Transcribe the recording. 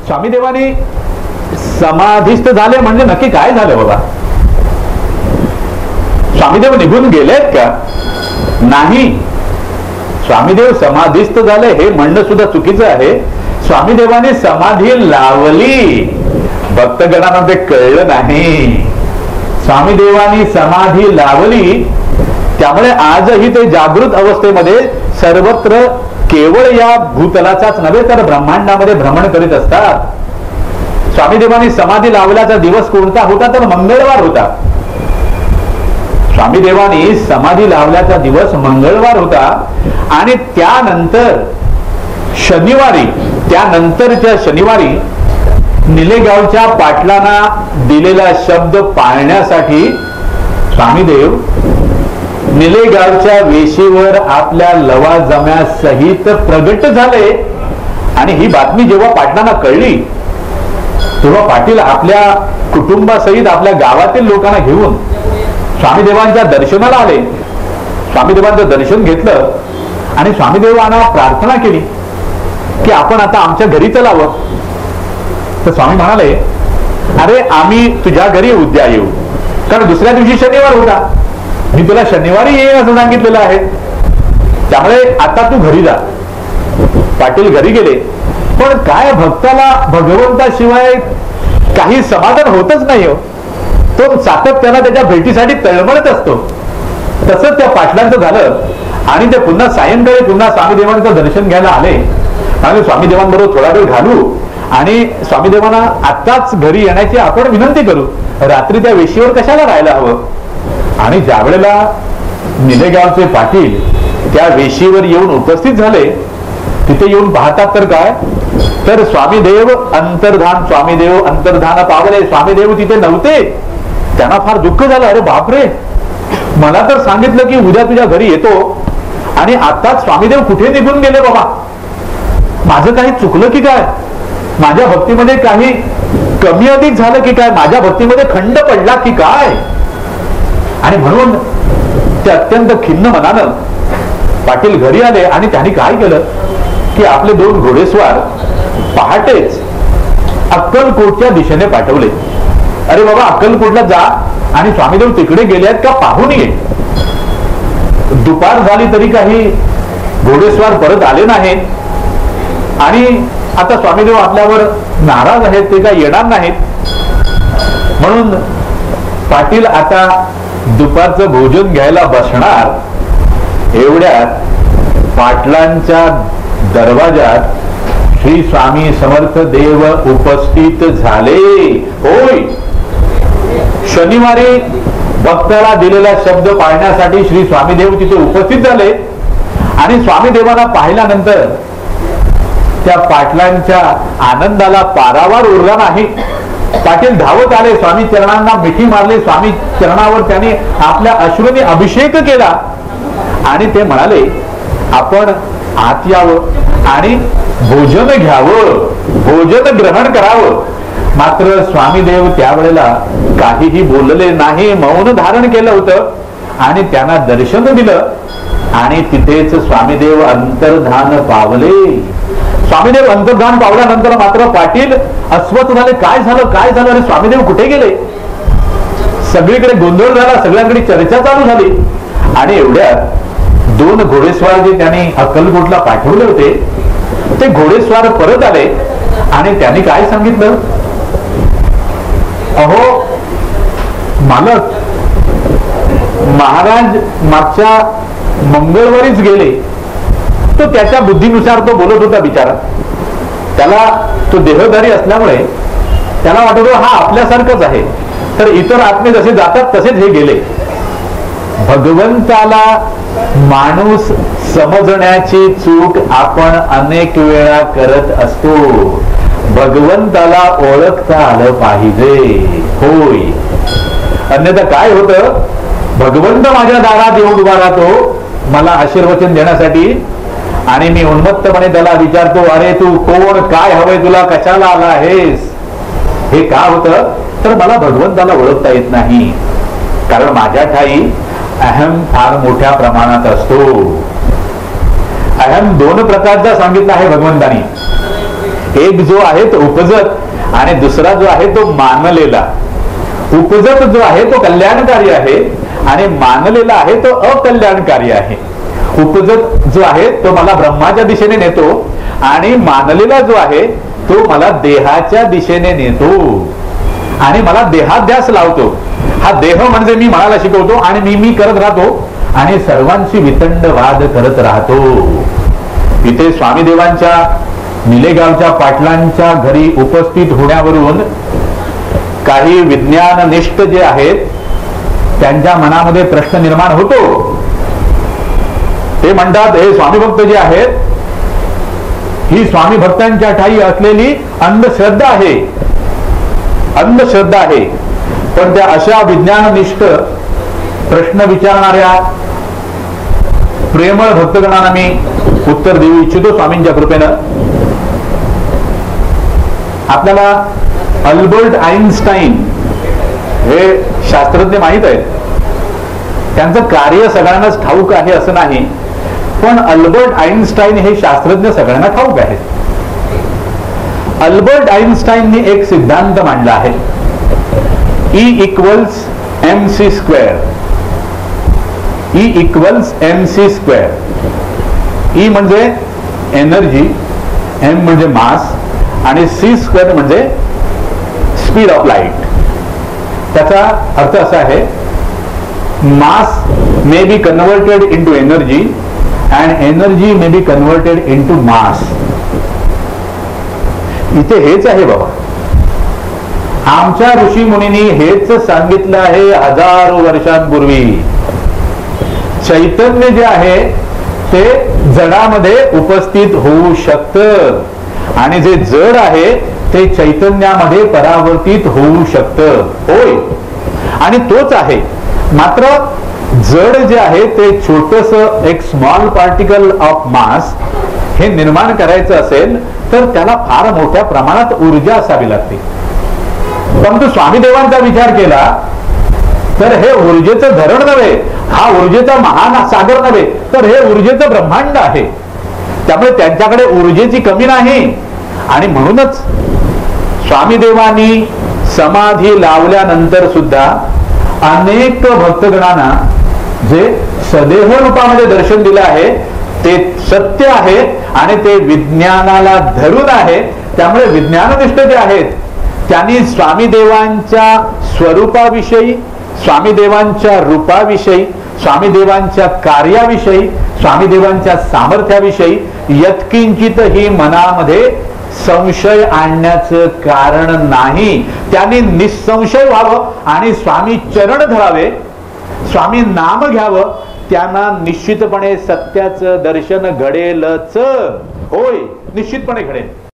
स्वामीदेवानी समाधीस्थ झाले म्हणजे नक्की काय झालं बाबा? स्वामीदेव निघून गेलेत का? नाही. स्वामीदेव समाधीस्थ झाले हे म्हणणं सुद्धा चुकीचं आहे. स्वामीदेवाने समाधी लावली, भक्तगणांना ते कळलं नाही. स्वामीदेवानी समाधी लावली, त्यामुळे आजही ते जागृत अवस्थेमध्ये सर्वत्र केवळ या भूतलाचाच नव्हे तर ब्रह्मांडामध्ये भ्रमण करीत असतात. स्वामीदेवानी समाधी लावल्याचा दिवस कोणता होता? तर मंगळवार होता. स्वामीदेवानी समाधी लावल्याचा दिवस मंगळवार होता आणि त्यानंतर शनिवारी, त्यानंतरच्या शनिवारी निलेगावच्या पाटलांना दिलेला शब्द पाळण्यासाठी स्वामीदेव निलेगावच्या वेशीवर आपल्या लवाजम्यासहित प्रगट झाले. आणि ही बातमी जेव्हा पाटलांना कळली तेव्हा पाटील आपल्या कुटुंबासहित आपल्या गावातील लोकांना घेऊन स्वामीदेवांच्या दर्शनाला आले. स्वामीदेवांचं दर्शन घेतलं आणि स्वामीदेवांना प्रार्थना केली की आपण आता आमच्या घरी चलावं. तर स्वामी म्हणाले, अरे आम्ही तुझ्या घरी उद्या येऊ, कारण दुसऱ्या दिवशी शनिवार होता. मी तुला शनिवारी येईल असं सांगितलेलं आहे, त्यामुळे आता तू घरी जा. पाटील घरी गेले. पण काय, भक्ताला भगवंताशिवाय काही समाधान होतच नाही हो. तो सातत्यानं त्याच्या भेटीसाठी तळमळत असतो. तसंच त्या पाटलांचं झालं आणि ते पुन्हा सायंकाळी पुन्हा स्वामीदेवांचं दर्शन घ्यायला आले. आणि स्वामीदेवांबरोबर थोडा वेळ घालू आणि स्वामीदेवांना आत्ताच घरी येण्याची आपण विनंती करू, रात्री त्या वेशीवर कशाला राहायला हवं. आणि ज्या वेळेला निलेगावचे पाटील त्या वेशीवर येऊन उपस्थित झाले, तिथे येऊन पाहतात तर काय, तर स्वामीदेव अंतर्धान पावले. स्वामीदेव तिथे नव्हते. त्यांना फार दुःख झालं. अरे बापरे, मला तर सांगितलं की उद्या तुझ्या घरी येतो आणि आताच स्वामीदेव कुठे निघून गेले बाबा. माझं काही चुकलं की काय? माझ्या भक्तीमध्ये काही कमी अधिक झालं की काय? माझ्या भक्तीमध्ये खंड पडला की काय? आणि म्हणून ते अत्यंत खिन्न मनानं पाटील घरी आले आणि त्यांनी काय केलं की आपले 2 घोडेस्वार पहाटेच अक्कलकोटच्या दिशेने पाठवले. अरे बाबा, अक्कलकोटला जा आणि स्वामीदेव तिकडे गेले आहेत का पाहून ये. दुपार झाली तरी काही घोडेस्वार परत आले नाहीत आणि आता स्वामीदेव आपल्यावर नाराज आहेत, ते काय येणार नाहीत. म्हणून पाटील आता दुपारचं भोजन घ्यायला बसणार. एवढ्यात पाटलांच्या दरवाजात श्री स्वामी समर्थ देव उपस्थित झाले. होय, शनिवारी भक्ताला दिलेला शब्द पाळण्यासाठी श्री स्वामीदेव तिथे उपस्थित झाले. आणि स्वामीदेवांना पाहिल्यानंतर त्या पाटलांच्या आनंदाला पारावार उरला नाही. पाटील धावत आले, स्वामी चरणांना मिठी मारली. स्वामी चरणावर त्यांनी आपल्या अश्रूंनी अभिषेक केला आणि ते म्हणाले, आपण आत यावं आणि भोजन घ्यावं, भोजन ग्रहण करावं. मात्र स्वामीदेव त्यावेळेला काहीही बोलले नाही, मौन धारण केलं होतं आणि त्यांना दर्शन दिलं. आणि तिथेच स्वामीदेव अंतर्धान पावले. स्वामीदेव अंतर्धान पावल्यानंतर मात्र पाटील अस्वस्थ झाले. काय झालं, काय झालं, अरे स्वामीदेव कुठे गेले? सगळीकडे गोंधळ झाला, सगळ्यांकडे चर्चा चालू झाली. आणि एवढ्यात 2 घोडेस्वार जे त्यांनी अक्कलकोटला पाठवले होते ते घोडेस्वार परत आले आणि त्यांनी काय सांगितलं, अहो मालक, महाराज मागच्या मंगळवारीच गेले. तो त्याच्या बुद्धीनुसार तो बोलत होता बिचारा. त्याला तो देहधारी असल्यामुळे त्याला वाटत हा आपल्यासारखंच आहे, तर इतर आत्मे जसे जातात तसेच हे गेले. भगवंताला माणूस समजण्याची चूक आपण अनेक वेळा करत असतो. भगवंताला ओळखता आलं पाहिजे. होय, अन्यथा काय होतं, भगवंत माझ्या दारात येऊन उभा राहतो मला आशीर्वचन देण्यासाठी आणि मी उन्मत्तपणे त्याला विचारतो, अरे तू कोण, काय हवंय तुला, कशाला आला आहेस? हे का होतं, तर मला भगवंताला ओळखता येत नाही, कारण माझ्या ठाई अहम फार मोठ्या प्रमाणात असतो. अहम 2 प्रकारचा सांगितला आहे भगवंतानी. एक जो आहे तो उपजत आणि दुसरा जो आहे तो मानलेला. उपजत जो आहे तो कल्याणकारी आहे आणि मानलेला आहे तो अकल्याणकारी आहे. उपजत जो आहे तो मला ब्रह्माच्या दिशेने नेतो आणि मानलेला जो आहे तो मला देहाच्या दिशेने नेतो आणि मला देहाध्यास लावतो. हा देह म्हणजे मी मनाला शिकवतो आणि मी करत राहतो आणि सर्वांशी वितंड वाद करत राहतो. इथे स्वामी देवांच्या निलेगावच्या पाटलांच्या घरी उपस्थित होण्यावरून काही विज्ञाननिष्ठ जे आहेत त्यांच्या मनामध्ये प्रश्न निर्माण होतो. ते म्हणतात हे स्वामी भक्त जे आहेत ही स्वामी भक्तांच्या ठाई असलेली अंधश्रद्धा आहे, अंधश्रद्धा आहे. पण त्या अशा विज्ञाननिष्ठ प्रश्न विचारणाऱ्या प्रेमळ भक्तगणांना मी उत्तर देऊ इच्छितो स्वामींच्या कृपेनं. आपल्याला अल्बर्ट आइन्स्टाईन हे शास्त्रज्ञ माहित आहेत. त्यांचं कार्य सगळ्यांनाच ठाऊक आहे असं नाही, पण अल्बर्ट आइन्स्टाईन हे शास्त्रज्ञ सगळ्यांना ठाऊक आहेत. अल्बर्ट आइन्स्टाईनने एक सिद्धांत मांडला आहे, E equals mc square. E equals mc square. E म्हणजे एनर्जी, m म्हणजे मास आणि c स्क्वेअर म्हणजे स्पीड ऑफ लाईट. त्याचा अर्थ असा आहे, mass may be converted into energy and energy may be converted into mass. इथे हेच आहे बाबा. आमच्या ऋषी मुनींनी हेच सांगितलं आहे हजारो वर्षांपूर्वी. चैतन्य जे आहे ते जडामध्ये उपस्थित होऊ शकतं आणि जे जड आहे ते चैतन्यामध्ये परावर्तित होऊ शकतं. होय, आणि तोच आहे. मात्र जड जे आहे ते छोटस एक स्मॉल पार्टिकल ऑफ मास हे निर्माण करायचं असेल तर त्याला फार मोठ्या प्रमाणात ऊर्जा असावी लागते. परंतु स्वामी देवांचा विचार केला तर हे ऊर्जेचं धरण नव्हे, हा ऊर्जेचा महान सागर नव्हे, तर हे ऊर्जेचं ब्रह्मांड आहे. त्यामुळे त्यांच्याकडे ऊर्जेची कमी नाही. आणि म्हणूनच स्वामी देवांनी समाधी लावल्यानंतर सुद्धा अनेक भक्तगणांना जे सदेह रूपामध्ये दर्शन दिलं आहे ते सत्य आहे आणि ते विज्ञानाला धरून आहे. त्यामुळे विज्ञाननिष्ठ जे आहेत त्यांनी स्वामी देवांच्या स्वरूपाविषयी, स्वामी देवांच्या रूपाविषयी, स्वामी देवांच्या कार्याविषयी, स्वामी देवांच्या सामर्थ्याविषयी यत्किंचितही मनामध्ये संशय आणण्याचं कारण नाही. त्यांनी निसंशय व्हावं आणि स्वामी चरण धरावे, स्वामी नाम घ्यावं. त्यांना निश्चितपणे सत्याचं दर्शन घडेलच. होय, निश्चितपणे घडेल.